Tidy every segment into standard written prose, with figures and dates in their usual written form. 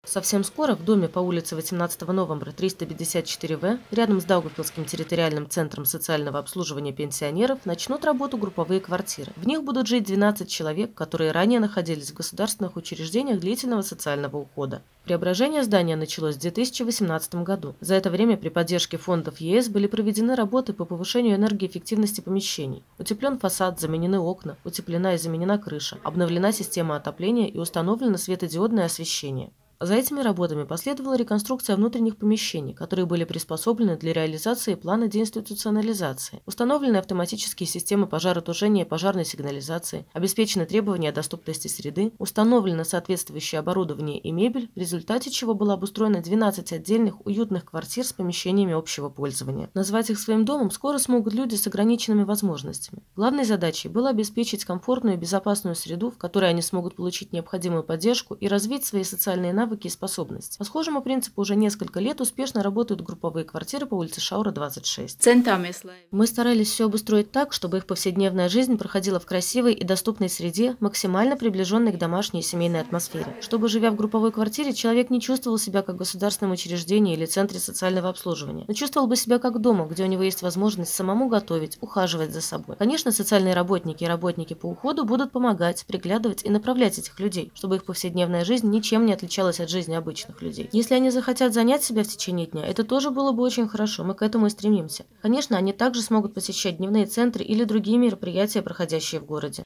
Совсем скоро в доме по улице 18 новembra 354В, рядом с Даугавпилским территориальным центром социального обслуживания пенсионеров, начнут работу групповые квартиры. В них будут жить 12 человек, которые ранее находились в государственных учреждениях длительного социального ухода. Преображение здания началось в 2018 году. За это время при поддержке фондов ЕС были проведены работы по повышению энергоэффективности помещений. Утеплен фасад, заменены окна, утеплена и заменена крыша, обновлена система отопления и установлено светодиодное освещение. За этими работами последовала реконструкция внутренних помещений, которые были приспособлены для реализации плана деинституционализации. Установлены автоматические системы пожаротушения и пожарной сигнализации, обеспечены требования доступности среды, установлено соответствующее оборудование и мебель, в результате чего было обустроено 12 отдельных уютных квартир с помещениями общего пользования. Назвать их своим домом скоро смогут люди с ограниченными возможностями. Главной задачей было обеспечить комфортную и безопасную среду, в которой они смогут получить необходимую поддержку и развить свои социальные навыки и способности. По схожему принципу уже несколько лет успешно работают групповые квартиры по улице Шаура, 26. Мы старались все обустроить так, чтобы их повседневная жизнь проходила в красивой и доступной среде, максимально приближенной к домашней и семейной атмосфере. Чтобы, живя в групповой квартире, человек не чувствовал себя как в государственном учреждении или центре социального обслуживания, но чувствовал бы себя как дома, где у него есть возможность самому готовить, ухаживать за собой. Конечно, социальные работники и работники по уходу будут помогать, приглядывать и направлять этих людей, чтобы их повседневная жизнь ничем не отличалась от жизни обычных людей. Если они захотят занять себя в течение дня, это тоже было бы очень хорошо, мы к этому и стремимся. Конечно, они также смогут посещать дневные центры или другие мероприятия, проходящие в городе.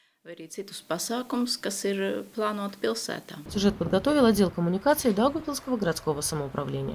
Сюжет подготовил отдел коммуникации Даугавпилского городского самоуправления.